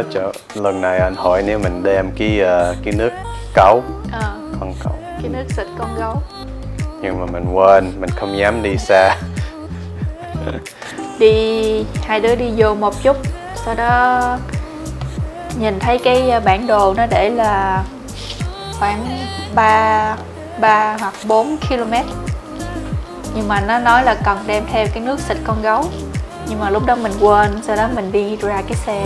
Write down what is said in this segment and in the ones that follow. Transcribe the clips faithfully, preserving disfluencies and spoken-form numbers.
nhớ chỗ lần này anh hỏi nếu mình đem cái uh, cái nước cẩu, à, con cẩu, cái nước xịt con gấu. nhưng mà mình quên, mình không dám đi xa. Đi hai đứa đi vô một chút, sau đó nhìn thấy cái bản đồ nó để là khoảng ba ba hoặc bốn ki lô mét, nhưng mà nó nói là cần đem theo cái nước xịt con gấu, nhưng mà lúc đó mình quên, sau đó mình đi ra cái xe.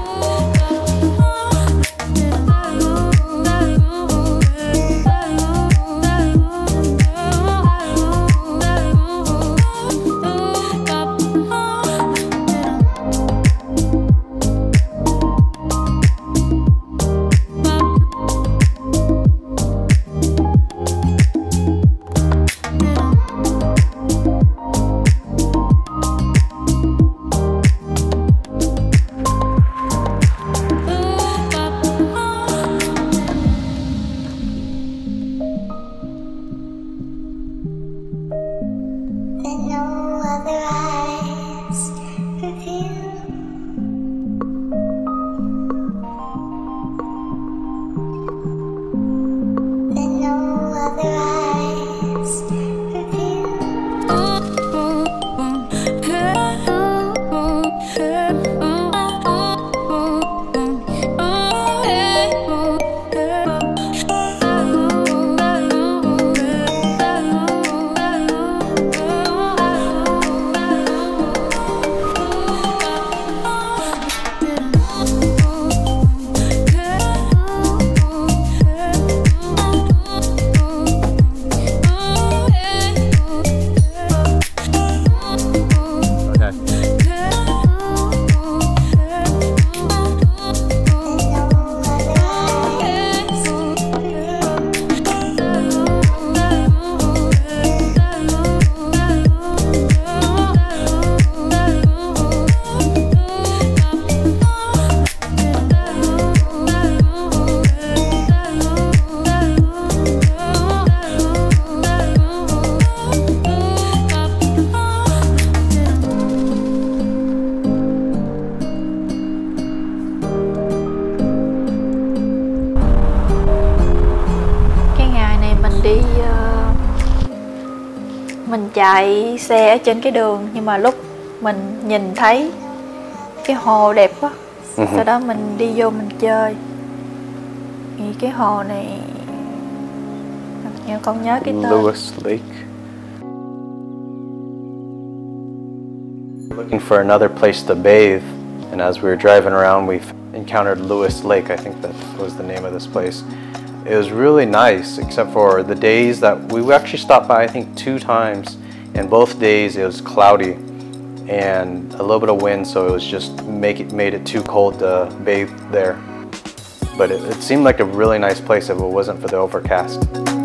Mình chạy xe ở trên cái đường, nhưng mà lúc mình nhìn thấy cái hồ đẹp quá, uh-huh. Sau đó mình đi vô mình chơi. Thì cái hồ này như con nhớ cái tên Lewis Lake. Looking for another place to bathe, and as we were driving around we encountered Lewis Lake. I think that was the name of this place. It was really nice, except for the days that we actually stopped by, I think two times, and both days it was cloudy and a little bit of wind, so it was just make it made it too cold to bathe there. But it, it seemed like a really nice place if it wasn't for the overcast.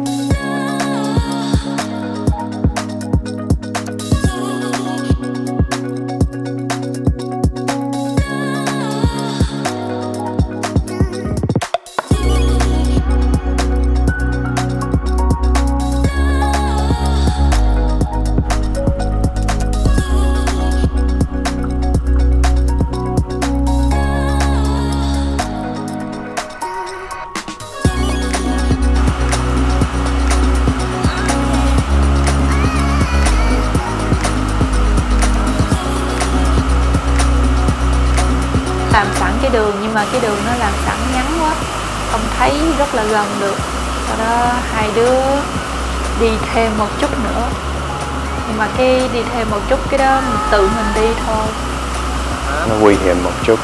Làm sẵn cái đường, nhưng mà cái đường nó làm sẵn ngắn quá, không thấy rất là gần được. Sau đó hai đứa đi thêm một chút nữa, nhưng mà cái đi thêm một chút cái đó mình tự mình đi thôi. Nó nguy hiểm một chút.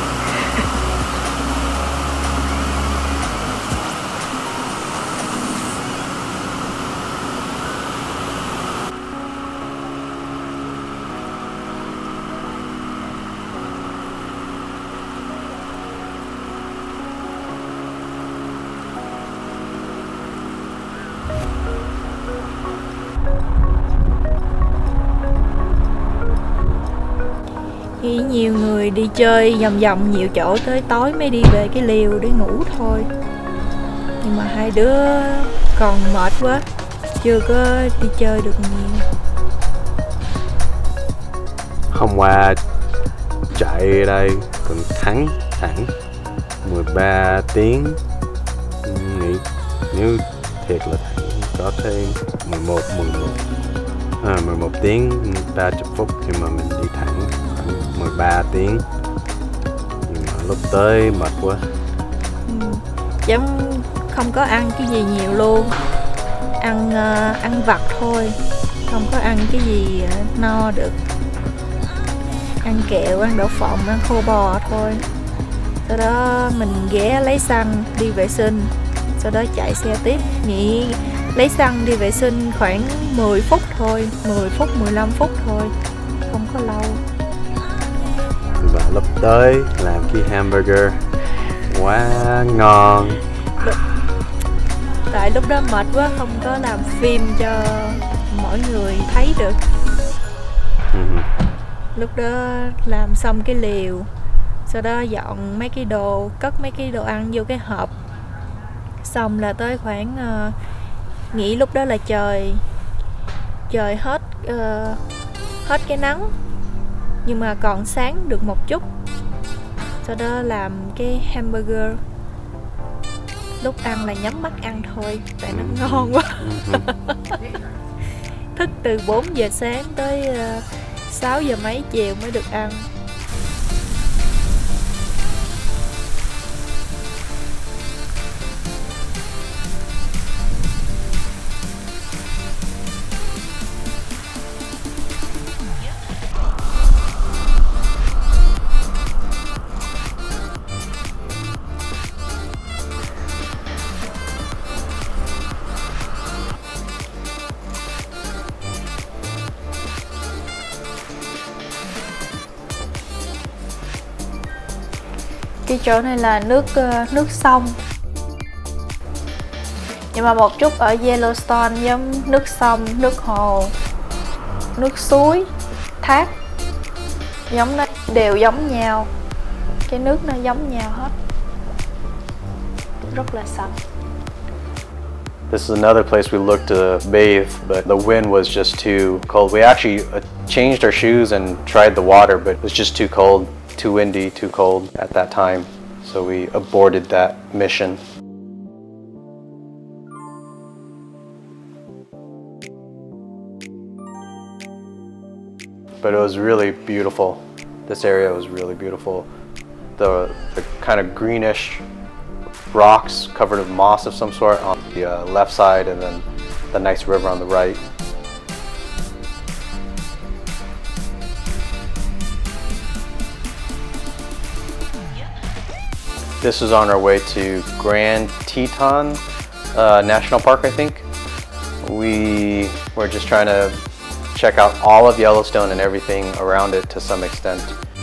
Chỉ nhiều người đi chơi vòng vòng nhiều chỗ tới tối mới đi về cái liều để ngủ thôi. Nhưng mà hai đứa còn mệt quá, chưa có đi chơi được nhiều. Hôm qua chạy đây còn thắng thẳng, mười ba tiếng. Nghĩ nếu thiệt là có thêm mười một, mười một, à, mười một tiếng ba mươi phút, nhưng mà mình đi thẳng khoảng mười ba tiếng. Nhưng mà lúc tới mệt quá. Ừ. Giống không có ăn cái gì nhiều luôn, ăn uh, ăn vặt thôi, không có ăn cái gì uh, no được. Ăn kẹo, ăn đậu phộng, ăn khô bò thôi. Sau đó mình ghé lấy xăng đi vệ sinh, sau đó chạy xe tiếp. Nghỉ lấy xăng đi vệ sinh khoảng mười phút thôi, mười phút, mười lăm phút thôi, không có lâu. Và lúc tới làm cái hamburger quá ngon. Được. Tại lúc đó mệt quá, không có làm phim cho mọi người thấy được. Ừ. Lúc đó làm xong cái liều, sau đó dọn mấy cái đồ, cất mấy cái đồ ăn vô cái hộp. Xong là tới khoảng uh, nghĩ lúc đó là trời trời hết uh, hết cái nắng, nhưng mà còn sáng được một chút. Sau đó làm cái hamburger, lúc ăn là nhắm mắt ăn thôi, tại nó ngon quá. Thức từ bốn giờ sáng tới uh, sáu giờ mấy chiều mới được ăn. Cái chỗ này là nước uh, nước sông, nhưng mà một chút ở Yellowstone giống nước sông, nước hồ, nước suối, thác, giống nó đều giống nhau, cái nước nó giống nhau hết, rất là sạch. This is another place we looked to bathe, but the wind was just too cold. We actually uh, changed our shoes and tried the water, but it was just too cold, too windy, too cold at that time. So we aborted that mission. But it was really beautiful. This area was really beautiful. The, the kind of greenish rocks covered with moss of some sort on the uh, left side, and then the nice river on the right. This is on our way to Grand Teton uh, National Park, I think. We were just trying to check out all of Yellowstone and everything around it to some extent.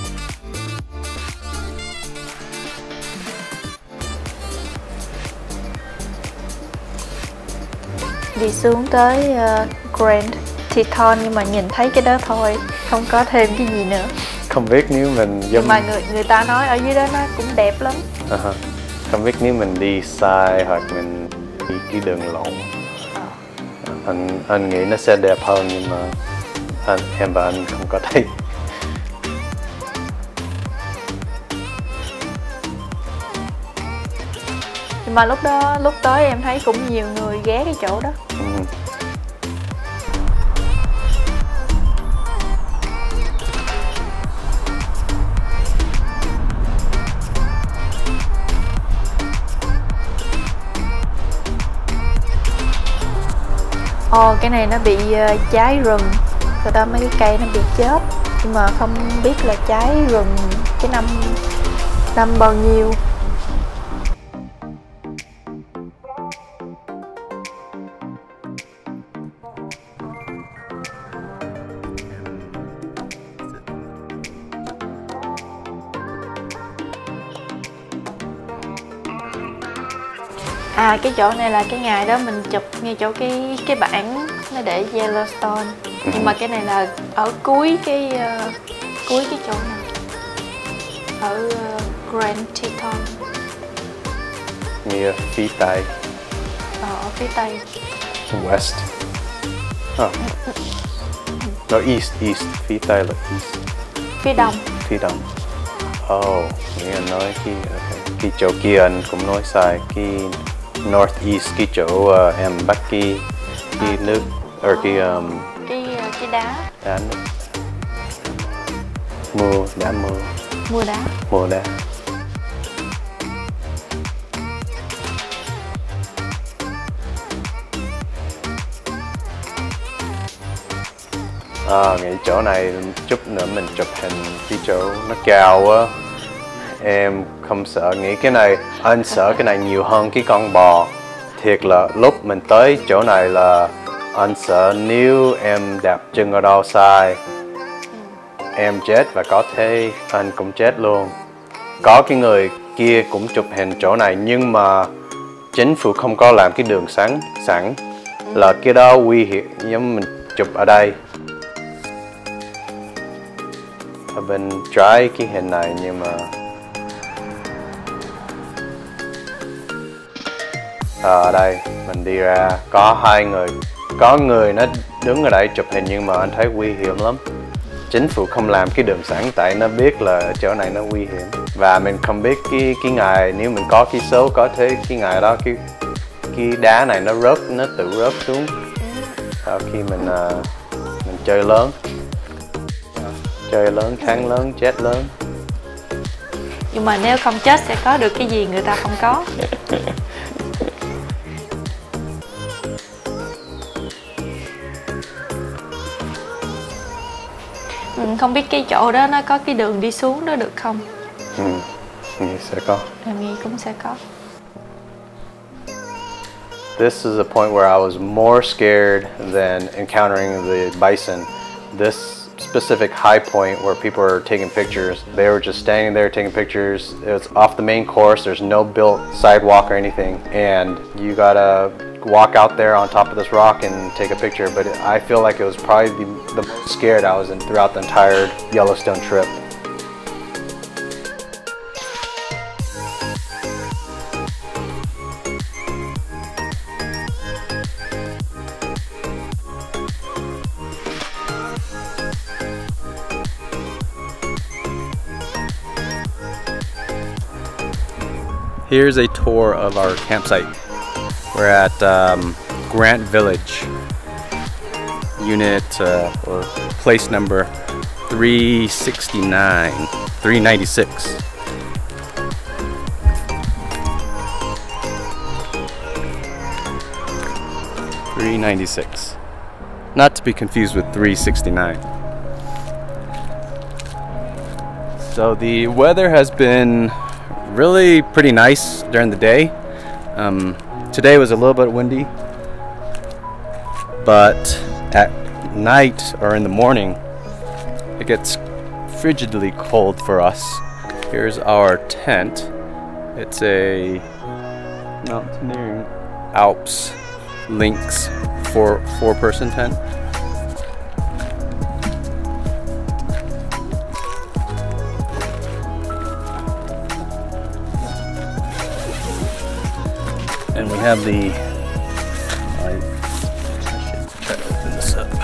Đi xuống tới uh, Grand Teton, nhưng mà nhìn thấy cái đó thôi, không có thêm cái gì nữa. Không biết nếu mình giống... Nhưng mà người người ta nói ở dưới đó nó cũng đẹp lắm. Uh-huh. Không biết nếu mình đi sai hoặc mình đi cái đường lộn. Uh. Anh anh nghĩ nó sẽ đẹp hơn, nhưng mà anh em và anh không có thấy. Nhưng mà lúc đó lúc tới em thấy cũng nhiều người ghé cái chỗ đó. Uh-huh. Ồ, cái này nó bị uh, cháy rừng, rồi đó mấy cái cây nó bị chết, nhưng mà không biết là cháy rừng cái năm năm bao nhiêu. À, cái chỗ này là cái ngày đó mình chụp ngay chỗ cái cái bảng nó để Yellowstone, nhưng mà cái này là ở cuối cái uh, cuối cái chỗ này, ở uh, Grand Teton. Nghĩa phía tây. Ờ, ở phía tây. West. Oh. No, east, east. Phía tây là east. Phía đông. Phía đông. Oh, nghĩa nói khi, okay. cái chỗ kia anh cũng nói sai, cái northeast, cái chỗ uh, em bắt cái cái nước ở cái um, cái cái đá đá nước mưa đá mưa mưa đá mưa đá. À, nghĩ chỗ này chút nữa mình chụp hình cái chỗ nó cao quá, em không sợ, nghĩ cái này anh sợ cái này nhiều hơn cái con bò. Thiệt là lúc mình tới chỗ này là anh sợ nếu em đạp chân ở đâu sai em chết, và có thể anh cũng chết luôn. Có cái người kia cũng chụp hình chỗ này nhưng mà chính phủ không có làm cái đường sẵn sẵn là cái đó nguy hiểm, giống mình chụp ở đây. Ở bên trái cái hình này nhưng mà à, ở đây mình đi ra có hai người, có người nó đứng ở đây chụp hình nhưng mà anh thấy nguy hiểm lắm. Chính phủ không làm cái đường sẵn tại nó biết là chỗ này nó nguy hiểm, và mình không biết cái cái ngày nếu mình có cái số có thể cái ngày đó cái cái đá này nó rớt, nó tự rớt xuống sau khi mình uh, mình chơi lớn. Chơi lớn, thắng lớn, chết lớn. Nhưng mà nếu không chết sẽ có được cái gì người ta không có. Ừ, không biết cái chỗ đó nó có cái đường đi xuống đó được không? Ừ, nghĩ sẽ có. Em nghĩ cũng sẽ có. This is a point where I was more scared than encountering the bison. This specific high point where people are taking pictures. They were just standing there taking pictures. It was off the main course. There's no built sidewalk or anything. And you gotta walk out there on top of this rock and take a picture. But I feel like it was probably the, the most scared I was in throughout the entire Yellowstone trip. Here's a tour of our campsite. We're at um, Grant Village, unit uh, or place number three sixty-nine, three ninety-six. three ninety-six. Not to be confused with three sixty-nine. So the weather has been really pretty nice during the day. Um, today was a little bit windy, but at night or in the morning it gets frigidly cold for us. Here's our tent. It's a Mountaineering Alps Lynx four four person tent. And we have the, I, I should try to open this up.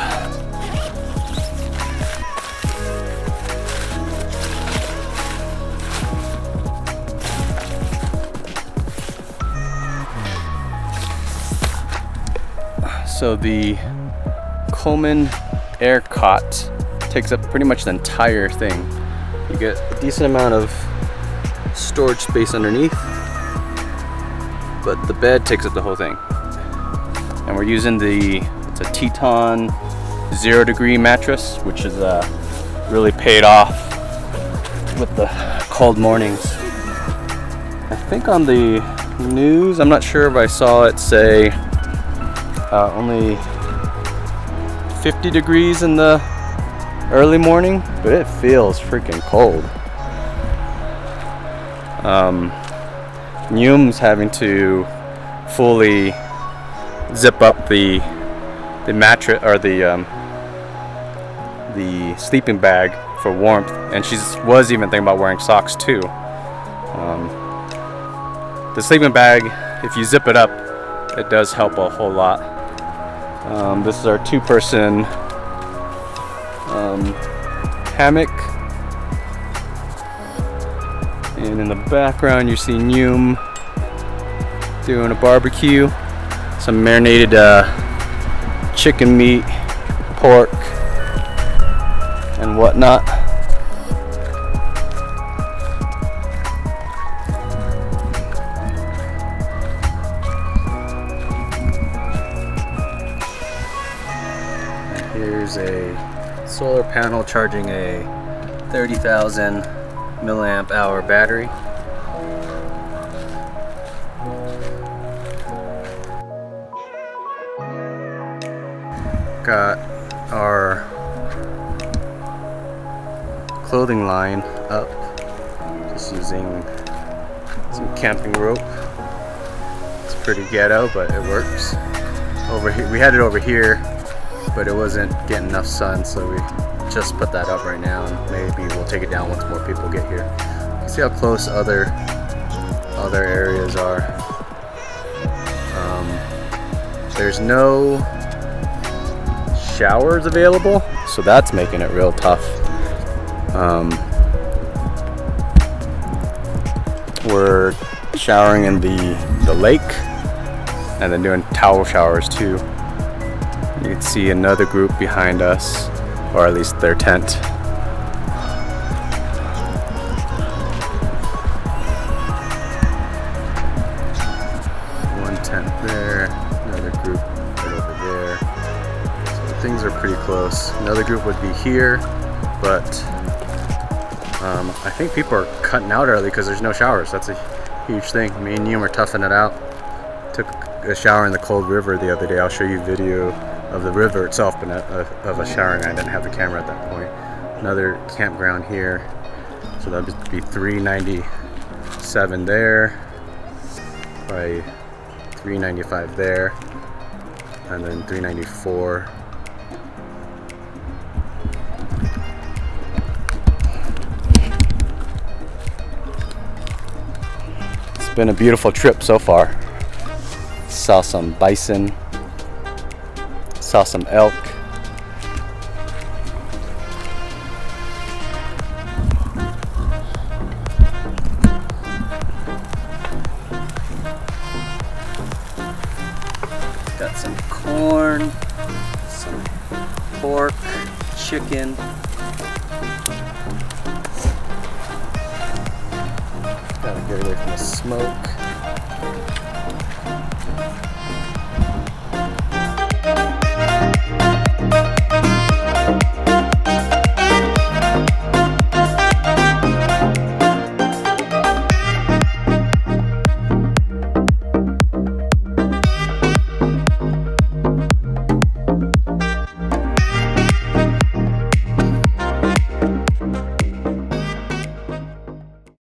So the Coleman air cot takes up pretty much the entire thing. You get a decent amount of storage space underneath, but the bed takes up the whole thing. And we're using the, it's a Teton zero degree mattress, which is uh, really paid off with the cold mornings. I think on the news, I'm not sure if I saw it say uh, only fifty degrees in the early morning, but it feels freaking cold. Um, Newman's having to fully zip up the the mattress or the um, the sleeping bag for warmth, and she was even thinking about wearing socks too. Um, the sleeping bag, if you zip it up, it does help a whole lot. Um, this is our two-person um, hammock, and in the background you see Neume doing a barbecue, some marinated uh, chicken meat, pork, and whatnot. And here's a solar panel charging a thirty thousand milliamp hour battery. Got our clothing line up, just using some camping rope. It's pretty ghetto, but it works. Over here, we had it over here, but it wasn't getting enough sun, so we just put that up right now, and maybe we'll take it down once more people get here. You can see how close other other areas are. Um, there's no showers available, so that's making it real tough. Um, we're showering in the, the lake and then doing towel showers too. You can see another group behind us, or at least their tent. One tent there, another group right over there. So things are pretty close. Another group would be here, but um, I think people are cutting out early because there's no showers. That's a huge thing. Me and Neume are toughing it out. Took a shower in the cold river the other day. I'll show you video of the river itself, but not uh, of a showering. I didn't have the camera at that point. Another campground here, so that would be three ninety-seven there, probably three ninety-five there, and then three ninety-four. It's been a beautiful trip so far. Saw some bison, saw some elk. Got some corn, some pork, chicken. Gotta get away from the smoke.